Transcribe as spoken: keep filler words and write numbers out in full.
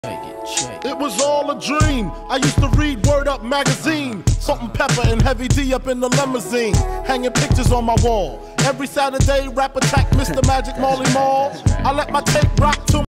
It was all a dream. I used to read Word Up magazine. Salt-N-Pepa and Heavy D up in the limousine, hanging pictures on my wall. Every Saturday, rap attack Mister Magic Marley Marl. I let my tape rock to